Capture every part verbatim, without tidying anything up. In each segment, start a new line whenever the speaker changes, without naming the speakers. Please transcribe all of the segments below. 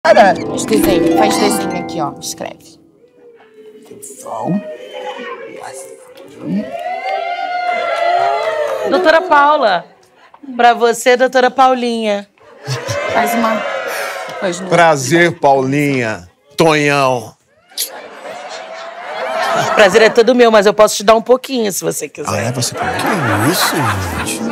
cara.
Faz desenho, faz desenho aqui, ó. Escreve.
Sol.
Doutora Paula. Pra você, doutora Paulinha.
Faz uma... Faz no...
Prazer, Paulinha. Tonhão.
O prazer é todo meu, mas eu posso te dar um pouquinho, se você quiser.
Ah, é? Você... Que isso, gente?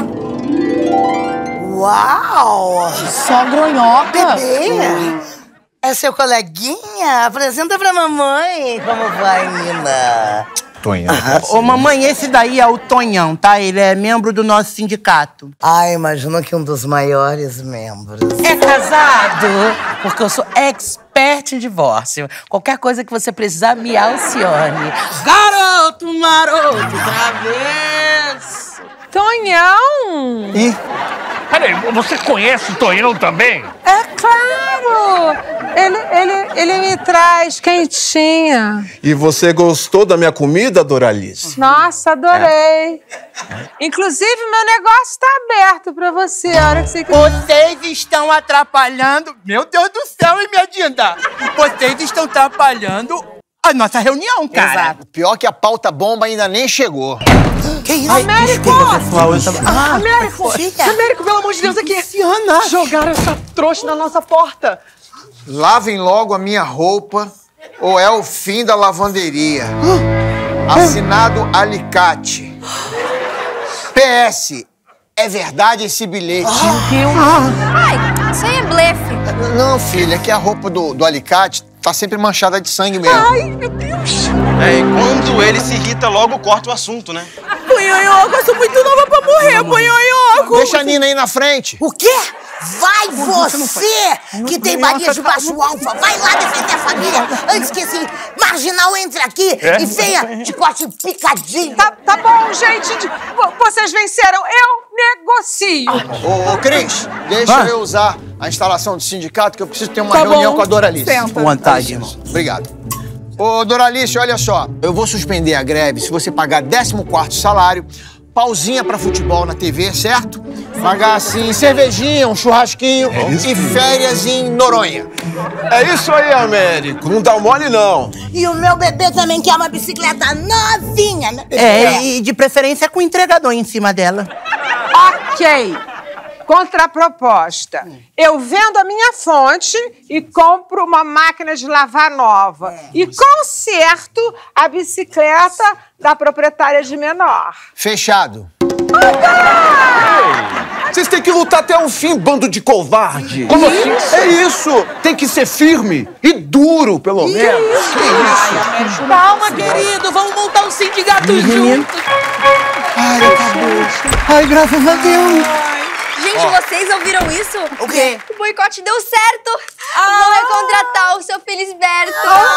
Uau!
Só gronhoca.
Bebê! É seu coleguinha? Apresenta pra mamãe. Como vai, Nina?
Tonhão.
Ô, mamãe, esse daí é o Tonhão, tá? Ele é membro do nosso sindicato.
Ah, imagino que um dos maiores membros.
É casado? Porque eu sou expert em divórcio. Qualquer coisa que você precisar, me alcione. Garoto, maroto, travesso.
Tonhão!
Ih,
Peraí, você conhece o Tonhão também?
É claro! Ele, ele, ele me traz quentinha.
e você gostou da minha comida, Doralice?
Nossa, adorei. Inclusive, meu negócio tá aberto pra você, a hora que você quiser.
Vocês estão atrapalhando... Meu Deus do céu, hein, minha Dinda? Vocês estão atrapalhando a nossa reunião, cara.
Exato. Pior que a pauta bomba ainda nem chegou.
Que isso?
Américo!
Pessoal, eu tava... Ah,
Américo! Américo, pelo amor de Deus, aqui!
Luciana!
Jogaram essa trouxa na nossa porta.
Lavem logo a minha roupa ou é o fim da lavanderia. Assinado Alicate. P S. É verdade esse bilhete?
Ai, isso aí é blefe.
Não, filha, é que a roupa do, do Alicate tá sempre manchada de sangue mesmo.
Ai, meu Deus!
É, e quando ele se irrita, logo corta o assunto, né?
Punhonhoca, eu sou muito nova pra morrer, punhonhoca!
Deixa a Nina aí na frente.
O quê? Vai você, que tem mania de macho alfa. Vai lá defender a família antes que esse marginal entre aqui e venha de corte picadinho.
Tá, tá bom, gente. de- vo- Vocês venceram. Eu negocio.
Ô, ô, Cris, deixa eu usar a instalação do sindicato que eu preciso ter uma
Tá
reunião
bom.
com a Doralice.
Senta.
Vontade, irmão.
Obrigado. Ô, Doralice, olha só. Eu vou suspender a greve se você pagar décimo quarto salário, pausinha pra futebol na T V, certo? Pagar, assim, cervejinha, um churrasquinho e férias em Noronha.
É isso aí, Américo. Não dá mole, não.
E o meu bebê também quer uma bicicleta novinha, né?
É, e de preferência com o entregador em cima dela.
Ok. Contraproposta. Eu vendo a minha fonte e compro uma máquina de lavar nova. E conserto a bicicleta da proprietária de menor.
Fechado.
Vocês têm que lutar até o fim, bando de covarde. Como assim? É isso. Tem que ser firme e duro, pelo menos.
Calma, querido, vamos montar um sindicato junto.
Ai, acabou.
Ai, graças a Deus.
Gente, vocês ouviram isso?
O quê?
O boicote deu certo. Vão recontratar o seu Felisberto.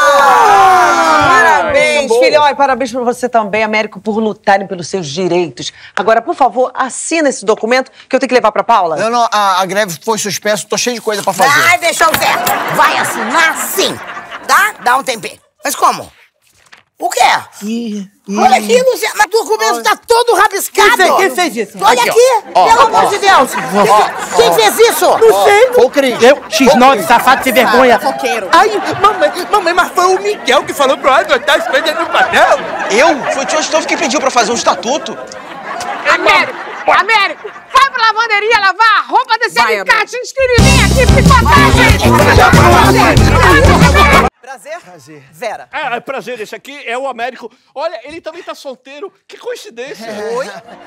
Parabéns, filha. Olha, parabéns pra você também, Américo, por lutarem pelos seus direitos. Agora, por favor, assina esse documento que eu tenho que levar pra Paula.
Não, não, a, a greve foi suspensa, tô cheio de coisa pra fazer.
Vai, deixa eu ver. Vai assinar sim, tá? Dá um tempinho. Mas como? O quê?
Ih,
Olha aqui, Luciano, mas o documento tá todo rabiscado.
Quem fez- quem fez isso?
Olha
Aqui,
aqui,
ó.
pelo
Ó,
amor
ó.
de Deus. Quem fez isso?
Não sei.
Ô, Cris.
Eu, X nove, safado, sem vergonha.
fofoqueiro.
Ai, mamãe, mamãe, mas foi o Miguel que falou pra eu botar as coisas no papel.
Eu? Foi o tio Astolfo que pediu pra fazer um estatuto.
Américo, Américo, vai pra lavanderia lavar a roupa desse alicate antes que ele venha aqui picotar, gente.
Prazer? Prazer. Vera.
É, é prazer, esse aqui é o Américo. Olha, ele também tá solteiro. Que coincidência.
Oi?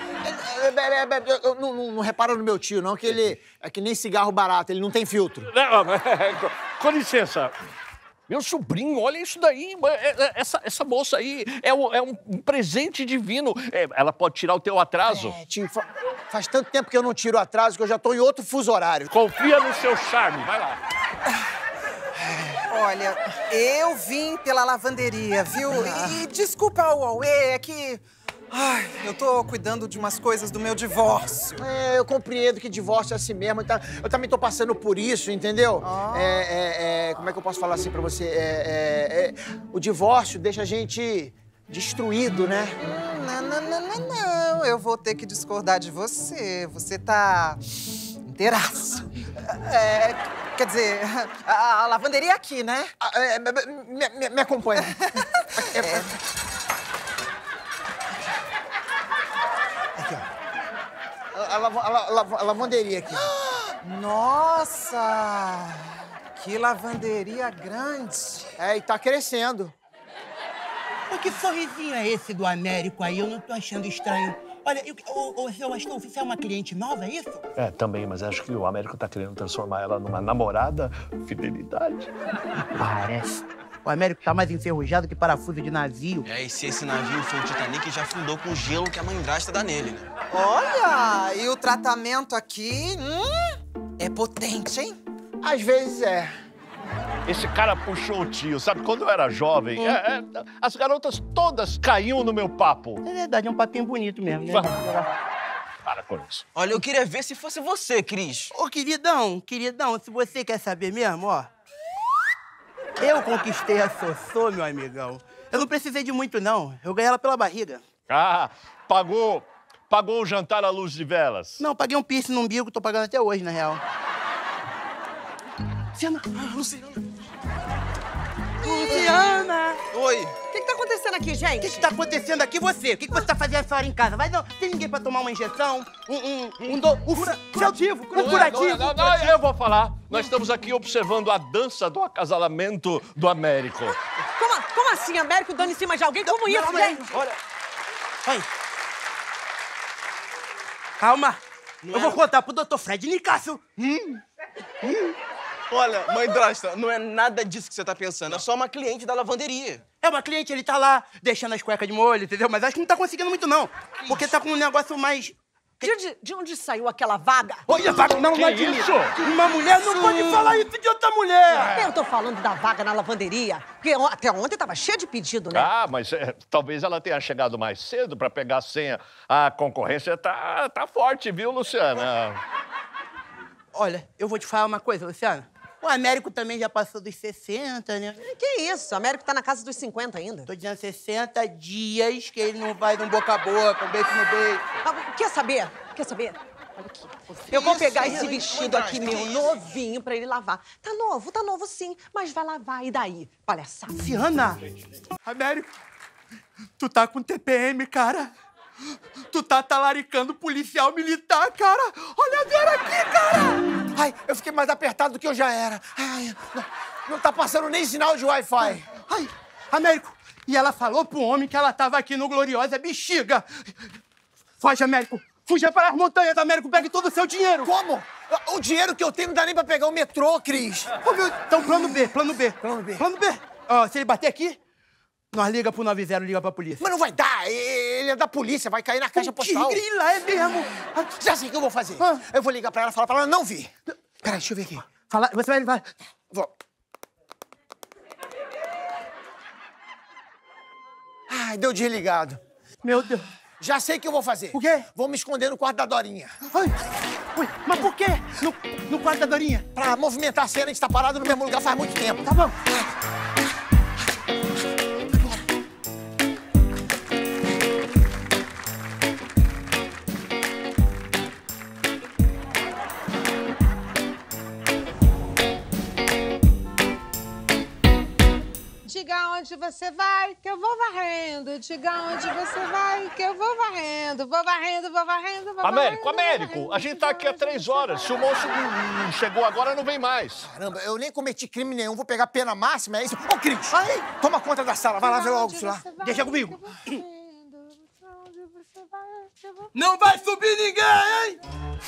Não, não, não repara no meu tio, não, que ele é que nem cigarro barato, ele não tem filtro.
Não, com licença. Meu sobrinho, olha isso daí. Essa, essa moça aí é um, é um presente divino. É, ela pode tirar o teu atraso.
É, tio, fa- faz tanto tempo que eu não tiro atraso que eu já tô em outro fuso horário.
Confia no seu charme, vai lá.
Olha, eu vim pela lavanderia, viu? E, e desculpa o auê, é que... Ai, eu tô cuidando de umas coisas do meu divórcio.
É, eu compreendo que divórcio é assim mesmo. Tá? Eu também tô passando por isso, entendeu?
Ah.
É, é, é, como é que eu posso falar assim pra você? É, é, é, o divórcio deixa a gente destruído, né?
Não, não, não, não, não. Eu vou ter que discordar de você. Você tá inteiraço. É, Quer dizer, a, a lavanderia é aqui, né?
Ah, é, me, me, me acompanha. É, é. Aqui, ó. A, a, a, a, a lavanderia aqui.
Nossa! Que lavanderia grande.
É, e tá crescendo.
Mas que sorrisinho é esse do Américo aí? Eu não tô achando estranho. Olha, eu, ô, ô, seu Astolfo, você é uma cliente nova, é isso?
É, também, mas acho que o Américo tá querendo transformar ela numa namorada. Fidelidade.
Parece. O Américo tá mais enferrujado que parafuso de navio.
É, e se esse navio foi o Titanic, já afundou com o gelo que a mandrasta dá nele, né?
Olha, e o tratamento aqui, hum, é potente, hein?
Às vezes é.
Esse cara puxou o tio, sabe? Quando eu era jovem, hum. é, é, as garotas todas caíam no meu papo.
É verdade, é um papinho bonito mesmo, né?
Para com isso.
Olha, eu queria ver se fosse você, Cris.
Ô, queridão, queridão, se você quer saber mesmo, ó. Eu conquistei a Sossô, meu amigão. Eu não precisei de muito, não. Eu ganhei ela pela barriga.
Ah, pagou, pagou o jantar à luz de velas.
Não, paguei um piercing no umbigo, tô pagando até hoje, na real. Luciana!
Ah, Luciana!
Luciana!
Oi!
O que que tá acontecendo aqui, gente?
O que que tá acontecendo aqui, você? O que que você tá fazendo essa hora em casa? Vai, não, tem ninguém pra tomar uma injeção? Um, um, um, do, um cura, curativo, um
Não,
curativo.
Não, não, não, eu vou falar. Nós estamos aqui observando a dança do acasalamento do Américo.
Como, como assim, Américo dando em cima de alguém? Como isso,
não,
gente?
Olha. Oi. Calma.
Não
eu
é...
vou contar pro doutor Fred Nicásio. Hum.
Hum. Olha, mãe Drasta, não é nada disso que você tá pensando. É só uma cliente da lavanderia.
É uma cliente, ele tá lá, deixando as cuecas de molho, entendeu? Mas acho que não tá conseguindo muito, não. Porque tá com um negócio mais...
De onde, de onde saiu aquela vaga?
Olha, vaga, não, não admito. Isso? Uma mulher não pode falar isso de outra mulher.
Eu tô falando da vaga na lavanderia, porque até ontem tava cheio de pedido, né?
Ah, mas é, talvez ela tenha chegado mais cedo pra pegar a senha. A concorrência tá, tá forte, viu, Luciana?
Olha, eu vou te falar uma coisa, Luciana. O Américo também já passou dos sessenta, né?
Que isso? O Américo tá na casa dos cinquenta ainda.
Tô dizendo sessenta dias que ele não vai num boca a boca, um beijo no beijo.
Ah, quer saber? Quer saber? Olha aqui. Eu vou pegar esse vestido aqui, meu, novinho, pra ele lavar. Tá novo, tá novo sim, mas vai lavar. E daí? Palhaçada.
Luciana! Américo, tu tá com T P M, cara. Tu tá talaricando policial militar, cara. Olha agora aqui, cara.
Ai, eu fiquei mais apertado do que eu já era. Ai, não, não tá passando nem sinal de Wi-Fi.
Ai, Américo, e ela falou pro homem que ela tava aqui no Gloriosa Bexiga. Foge, Américo. Fuja para as montanhas, Américo. Pegue todo o seu dinheiro.
Como? O dinheiro que eu tenho não dá nem pra pegar o metrô, Cris.
Oh, meu... Então, plano B, plano B.
Plano B.
Plano B. Ó, se ele bater aqui, nós liga pro nove zero, liga pra polícia.
Mas não vai dar. Ele é da polícia, vai cair na caixa postal.
Que grila, é mesmo.
Já sei o que eu vou fazer. Ah. Eu vou ligar pra ela e falar pra ela não vir. Peraí, deixa eu ver aqui.
Fala, você vai... vai.
Vou. Ai, deu desligado.
Meu Deus.
Já sei o que eu vou fazer.
O quê?
Vou me esconder no quarto da Dorinha.
Ai, ai, mas por quê? No, no quarto da Dorinha?
Pra movimentar a cena, a gente tá parado no mesmo lugar faz muito tempo.
Tá bom.
Diga onde você vai, que eu vou varrendo. Diga onde você vai, que eu vou varrendo. Vou varrendo, vou varrendo, vou
Américo,
varrendo.
Américo, Américo, a gente tá aqui há três horas. Se o moço não chegou agora, não vem mais.
Caramba, eu nem cometi crime nenhum. Vou pegar pena máxima, é isso? Ô, Cris, ai, toma conta da sala. Vai lá ver logo isso lá.
Deixa comigo. Não vai subir ninguém, hein?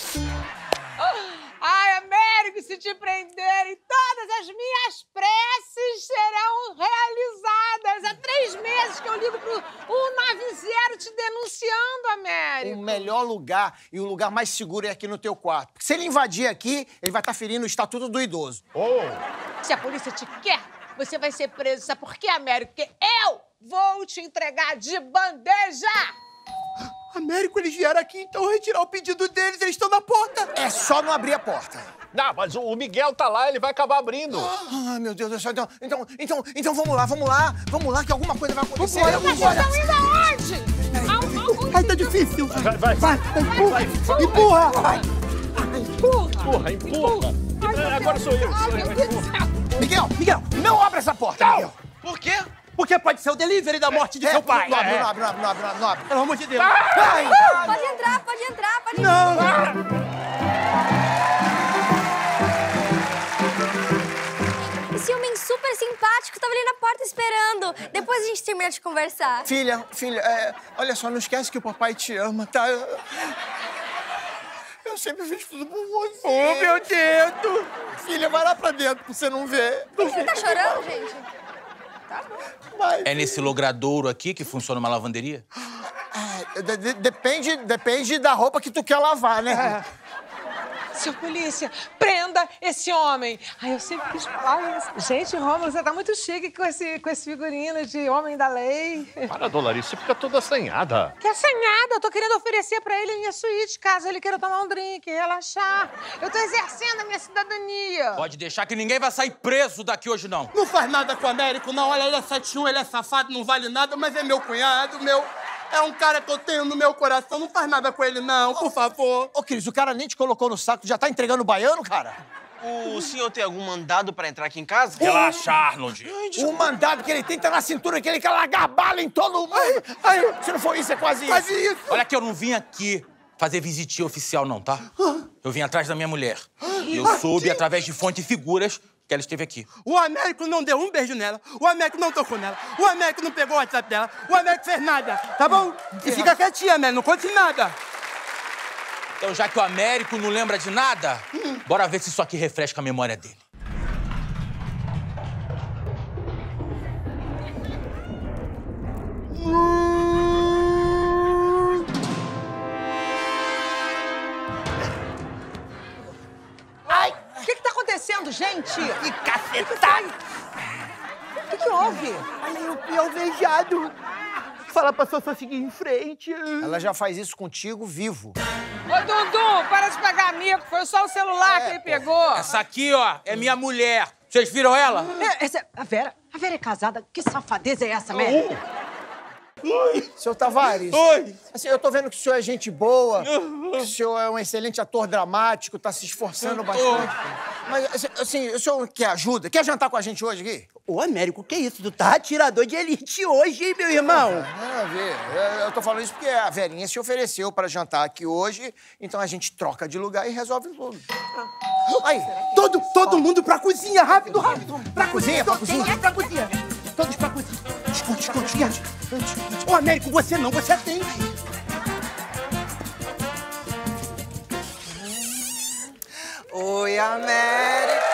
Ai, Américo, se te prenderem, todas as minhas preces serão realizadas. Há três meses que eu ligo pro um nove zero te denunciando, Américo.
O melhor lugar e o lugar mais seguro é aqui no teu quarto. Porque se ele invadir aqui, ele vai estar ferindo o estatuto do idoso.
Oh.
Se a polícia te quer, você vai ser preso. Sabe por quê, Américo? Porque eu vou te entregar de bandeja.
Américo, eles vieram aqui, então retirar o pedido deles, eles estão na porta.
É só não abrir a porta.
Não, mas o Miguel tá lá, ele vai acabar abrindo.
Ah, meu Deus do céu. Então, então, então, então vamos lá, vamos lá. Vamos lá, que alguma coisa vai acontecer.
Mas vocês estão indo aonde?
Ai, tá difícil.
Vai, vai.
Vai, empurra. Empurra.
Vai. Empurra, empurra. empurra. agora sou eu.
Ai, meu Deus do céu.
Miguel, Miguel, não abre essa porta,
Não.
Miguel.
Por quê?
Porque pode ser o delivery da morte de
É,
seu pai.
Não abre,
É.
não abre, não abre, não abre, não abre.
Pelo amor de Deus.
Ai.
Pode entrar, pode entrar, pode
Não.
entrar. Esse homem super simpático tava ali na porta esperando. Depois a gente termina de conversar.
Filha, filha, é, olha só, não esquece que o papai te ama, tá? Eu, eu sempre fiz tudo por você.
Oh, meu dedo.
Filha, vai lá pra dentro pra você não ver.
Ele tá chorando, gente? Tá bom.
Vai,
É nesse logradouro aqui que funciona uma lavanderia?
É, de- de- depende, depende da roupa que tu quer lavar, né?
Seu polícia, prenda esse homem. Ai, eu sempre quis falar isso. Gente, Rômulo, você tá muito chique com esse, com esse figurino de homem da lei.
Para, Dolarice, você fica toda assanhada.
Que assanhada, eu tô querendo oferecer pra ele minha suíte, caso ele queira tomar um drink, relaxar. Eu tô exercendo a minha cidadania.
Pode deixar que ninguém vai sair preso daqui hoje, não.
Não faz nada com o Américo, não. Olha, ele é sete um, ele é safado, não vale nada, mas é meu cunhado, meu... É um cara que eu tenho no meu coração. Não faz nada com ele, não, por favor.
Ô, Cris, o cara nem te colocou no saco, já tá entregando o baiano, cara?
O senhor tem algum mandado pra entrar aqui em casa?
Relaxa, Arnold.
O mandado que ele tem tá na cintura, que ele quer largar bala em todo mundo. Ai, ai, se não for isso, é quase isso.
Quase isso.
Olha que eu não vim aqui fazer visitinha oficial, não, tá? Eu vim atrás da minha mulher. E eu soube, através de fontes e figuras, que ela esteve aqui.
O Américo não deu um beijo nela. O Américo não tocou nela. O Américo não pegou o WhatsApp dela. O Américo fez nada, tá bom? E fica quietinha, Américo, não conte nada.
Então, já que o Américo não lembra de nada, bora ver se isso aqui refresca a memória dele.
Ai, o que que tá acontecendo, gente?
Que cacetada!
O que que houve?
Olha aí o peão beijado. Fala pra Sossô seguir em frente.
Ela já faz isso contigo vivo.
Ô, Dudu, para de pegar amigo. Foi só o celular que ele pegou.
Essa aqui, ó, é minha mulher. Vocês viram ela?
É, essa, a Vera, a Vera é casada. Que safadeza é essa, Mary?
Oi. Seu Tavares.
Oi.
Assim, eu tô vendo que o senhor é gente boa, que o senhor é um excelente ator dramático, tá se esforçando bastante. Mas, assim, assim, o senhor quer ajuda? Quer jantar com a gente hoje aqui?
Ô, Américo, que isso? Tu tá atirador de elite hoje, hein, meu irmão?
Nada a ver. Eu- Eu tô falando isso porque a Verinha se ofereceu pra jantar aqui hoje, então a gente troca de lugar e resolve tudo. Aí,
Todo, todo mundo pra cozinha, rápido, rápido. Pra
cozinha, pra cozinha.
Pra cozinha. Todos pra cozinha. Esconde, esconde, esconde. Ô, Américo, você não, você atende.
Oi, Américo!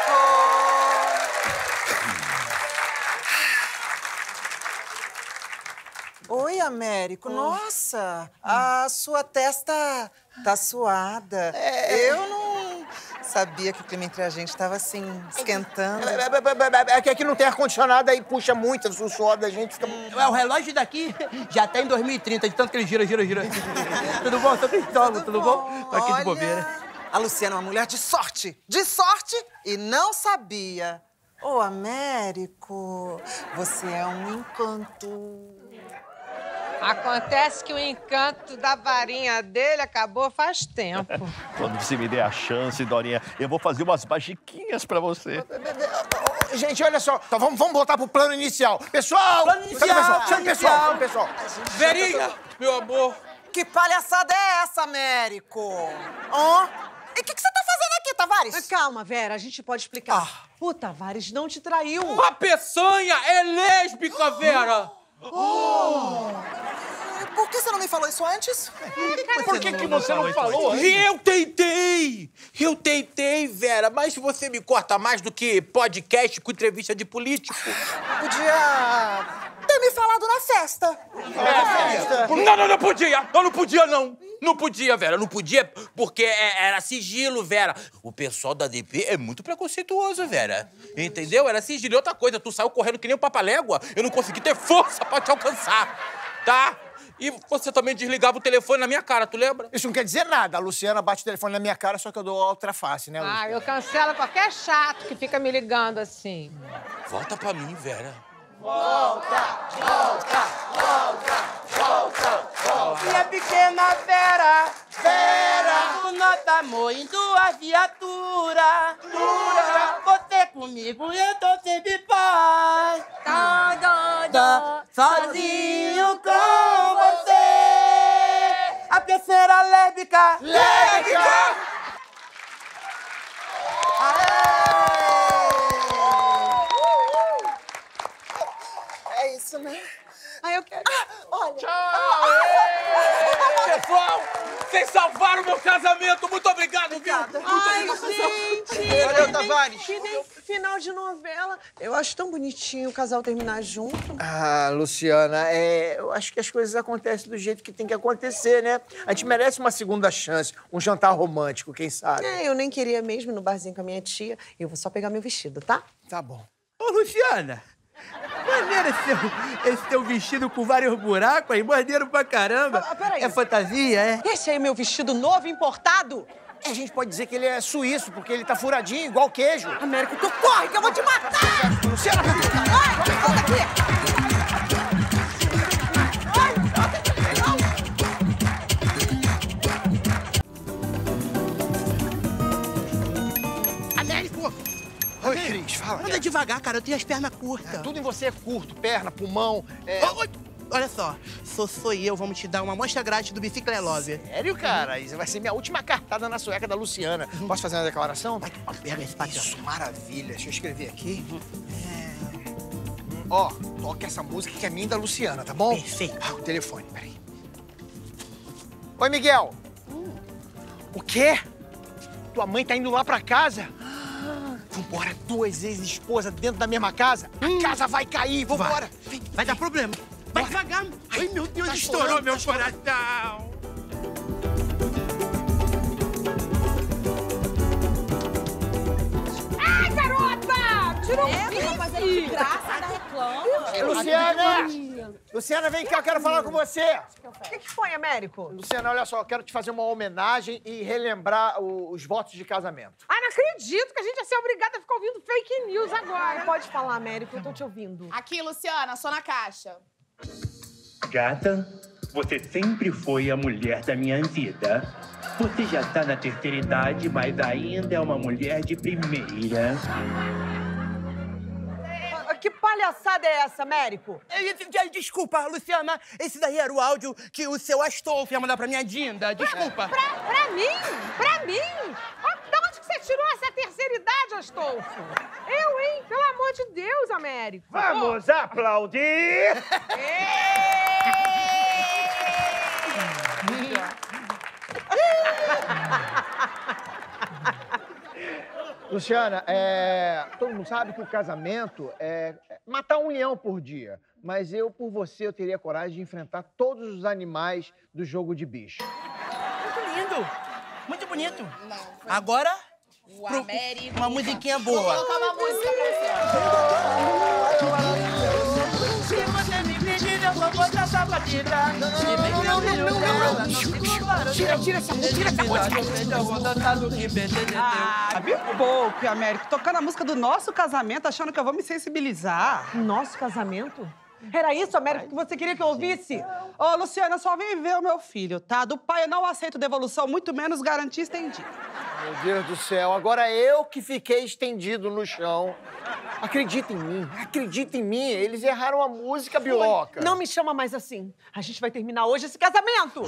Oi, Américo. Nossa, a sua testa tá suada. Eu não sabia que o clima entre a gente tava assim, esquentando.
É que aqui não tem ar-condicionado, aí puxa muito, o suor da gente fica...
É, o relógio daqui já tá em dois mil e trinta, de tanto que ele gira, gira, gira. Tudo bom, seu Cristóvão? Tudo bom? Tô aqui de
Olha,
bobeira.
A Luciana é uma mulher de sorte. De sorte e não sabia. Ô, Américo, você é um encanto.
Acontece que o encanto da varinha dele acabou faz tempo.
Quando você me der a chance, Dorinha, eu vou fazer umas magiquinhas pra você.
Gente, olha só, então vamos, vamos voltar pro plano inicial. Pessoal!
Plano inicial,
Cadê o pessoal?
plano
pessoal,
inicial.
pessoal.
Verinha, meu amor.
Que palhaçada é essa, Américo? Ó, e o que, que você tá fazendo aqui, Tavares?
Mas calma, Vera, a gente pode explicar. O Tavares não te traiu.
A peçanha é lésbica, Vera.
Por que você não me falou isso antes?
Por que, que você não falou?
Eu tentei! Eu tentei, Vera, mas você me corta mais do que podcast com entrevista de político.
Podia ter me falado na festa.
Não, não, não podia! Eu não podia, não! Não podia, Vera, não podia, porque é- era sigilo, Vera. O pessoal da D P é muito preconceituoso, Vera. Entendeu? Era sigilo. E outra coisa, tu saiu correndo que nem um papalégua, eu não consegui ter força pra te alcançar, tá? E você também desligava o telefone na minha cara, tu lembra?
Isso não quer dizer nada. A Luciana bate o telefone na minha cara, só que eu dou outra face, né, Luciana?
Ah, eu cancelo qualquer chato que fica me ligando assim.
Volta pra mim, Vera.
volta, volta, volta, volta, volta. Minha pequena Vera, Vera, o nota amor indo a viatura. Dura, você comigo eu tô sempre paz.
Dó, dó, dó,
sozinho com você. A terceira lésbica, lésbica.
É isso, né? Ai, eu quero... Ah, olha...
Tchau! Pessoal, vocês salvaram o meu casamento! Muito obrigado, viu?
Ai, gente!
Valeu, Tavares!
Que nem final de novela. Eu acho tão bonitinho o casal terminar junto.
Ah, Luciana, é, eu acho que as coisas acontecem do jeito que tem que acontecer, né? A gente merece uma segunda chance, um jantar romântico, quem sabe?
É, eu nem queria mesmo ir no barzinho com a minha tia. Eu vou só pegar meu vestido, tá?
Tá bom.
Ô, Luciana! Maneiro esse teu, esse teu vestido com vários buracos aí, maneiro pra caramba.
Ah, peraí.
É fantasia, é?
Esse aí é meu vestido novo, importado?
É, a gente pode dizer que ele é suíço, porque ele tá furadinho, igual queijo.
Américo, tu corre que eu vou te matar!
Luciana,
ai, volta aqui!
Américo!
Oi, Cris, fala.
Anda devagar, cara, eu tenho as pernas curtas.
É, tudo em você é curto, perna, pulmão. É...
Oh, oh. Olha só, sou, sou eu, vamos te dar uma amostra grátis do Biciclé Love.
Sério, cara? Isso vai ser minha última cartada na sueca da Luciana.
Uhum.
Posso fazer uma declaração?
Vai, pega esse papel.
Isso, maravilha. Deixa eu escrever aqui. Uhum. É... Ó, toca essa música que é minha e da Luciana, tá bom?
Perfeito.
Ah, o telefone, peraí. Oi, Miguel. Hum. O quê? Tua mãe tá indo lá pra casa? Vambora, duas ex-esposas dentro da mesma casa? Hum. A casa vai cair, vambora.
Vai, vai dar problema. Vai devagar. Ai, meu Deus, tá estourou chorando, meu tá coração.
Ai, garota! Tirou
é,
um
tá fazendo de graça, ainda reclama.
Luciana! Luciana, vem cá, eu quero falar com você.
O que, que foi, Américo?
Luciana, olha só, eu quero te fazer uma homenagem e relembrar o, os votos de casamento.
Ai, não acredito que a gente ia ser obrigada a ficar ouvindo fake news agora.
Pode falar, Américo, eu tô te ouvindo.
Aqui, Luciana, só na caixa.
Gata, você sempre foi a mulher da minha vida. Você já tá na terceira idade, mas ainda é uma mulher de primeira.
Que palhaçada é essa, Américo?
Desculpa, Luciana, esse daí era o áudio que o seu Astolfo ia mandar pra minha Dinda. Desculpa.
Pra, pra mim? Pra mim? De onde que você tirou essa terceira idade, Astolfo? Eu, hein? Pelo amor de Deus, Américo.
Vamos oh. aplaudir!
Luciana, é, todo mundo sabe que o casamento é matar um leão por dia. Mas eu, por você, eu teria coragem de enfrentar todos os animais do jogo de bicho.
Muito lindo. Muito bonito. Não, foi... Agora,
o Américo.
Uma musiquinha boa.
Vou colocar uma música pra você.
Se você me pedir, eu vou botar essa batida.
Não, não, não, não, não. Tira, tira essa música, tira essa música.
Ah, me poupe, Américo. Tocando a música do nosso casamento, achando que eu vou me sensibilizar.
Nosso casamento? Era isso, Américo, que você queria que eu ouvisse?
Ô, Luciana, só vem ver o meu filho, tá? Do pai eu não aceito devolução, muito menos garantia estendida.
Meu Deus do céu, agora eu que fiquei estendido no chão. Acredita em mim, acredita em mim. Eles erraram a música, Biloca.
Não me chama mais assim. A gente vai terminar hoje esse casamento.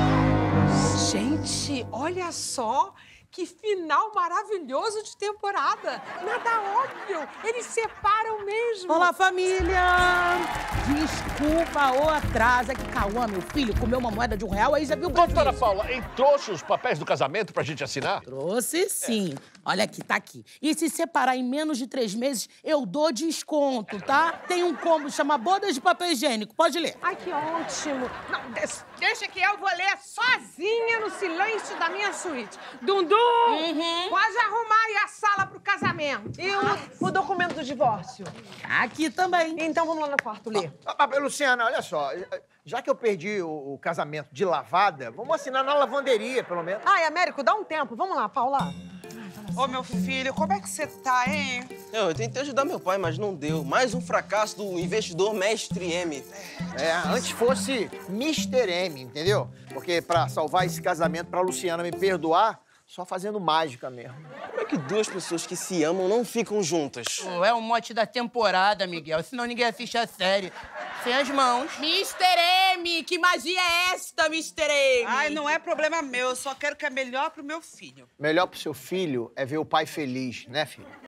Gente, olha só. Que final maravilhoso de temporada! Nada óbvio! Eles separam mesmo!
Olá, família! Desculpa o atraso, é que Cauã, meu filho, comeu uma moeda de um real, aí já viu o
Doutora Paula, trouxe os papéis do casamento pra gente assinar?
Trouxe sim. É. Olha aqui, tá aqui. E se separar em menos de três meses, eu dou desconto, tá? Tem um combo, chama Bodas de Papel Higiênico. Pode ler.
Ai, que ótimo! Não, deixa que eu vou ler sozinha no silêncio da minha suíte. Dundu! Uhum. Pode arrumar aí a sala pro casamento.
E o, o documento do divórcio?
Aqui também.
Então vamos lá no quarto ler.
Ah, ah, Luciana, olha só. Já que eu perdi o, o casamento de lavada, vamos assinar na lavanderia, pelo menos.
Ai, Américo, dá um tempo. Vamos lá, Paula.
Ô, meu filho, como é que você tá, hein?
Eu, eu tentei ajudar meu pai, mas não deu. Mais um fracasso do investidor Mestre M.
É, antes fosse mister M, entendeu? Porque pra salvar esse casamento, pra Luciana me perdoar, só fazendo mágica mesmo.
Como é que duas pessoas que se amam não ficam juntas?
Pô, é o mote da temporada, Miguel. Senão ninguém assiste a série. Sem as mãos.
mister M! Que magia é esta, mister M?
Ai, não é problema meu. Eu só quero que é melhor pro meu filho.
Melhor pro seu filho é ver o pai feliz, né, filho?